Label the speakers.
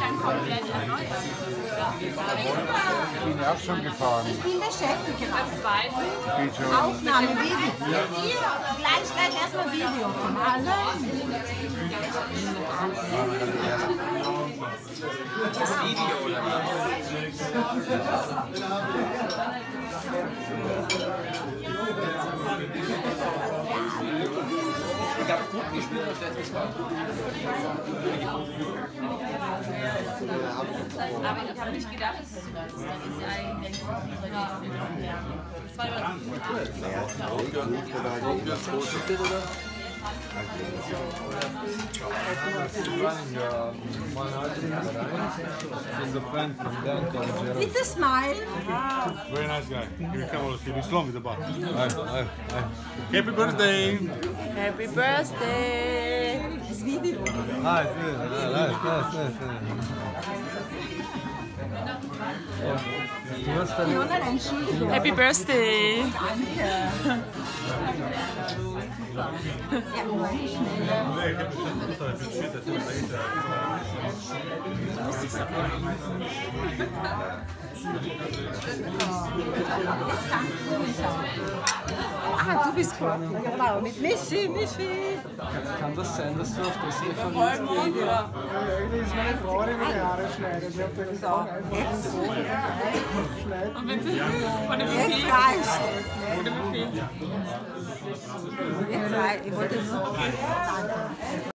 Speaker 1: dann komplett erneuert.
Speaker 2: Ich bin ja auch schon gefahren.
Speaker 3: Ich bin beschäftigt gerade.
Speaker 1: Beim zweiten.
Speaker 2: Ich bin schon.
Speaker 3: Aufnahme, Video. Gleich erstmal Video von allen.
Speaker 4: Das Video oder was? Ich habe gut gespielt und letztes Mal.
Speaker 1: Aber ich habe nicht gedacht, dass das ist eigentlich. Das war
Speaker 3: Bitte smile.
Speaker 5: Very nice guy. Here, come on, he's long with the bar. Happy birthday!
Speaker 1: Happy Birthday!
Speaker 3: Das Video.
Speaker 2: Nice.
Speaker 3: Fiona, Entschuldigung.
Speaker 1: Happy Birthday!
Speaker 3: Danke. Ja, nur nicht schnell. Ah, du bist Profi. Genau, mit Michi.
Speaker 6: Kann das sein, dass du auf das hier von
Speaker 3: Vollmond, ja.
Speaker 6: Das ist meine Frau, die meine Haare schneidet. Ich habe da gesagt,
Speaker 3: Jetzt so.
Speaker 1: Von dem
Speaker 3: Jetzt
Speaker 1: Buffet.
Speaker 3: reicht.
Speaker 1: Von dem Buffet.
Speaker 3: Jetzt reicht. Ich wollte nur. Danke.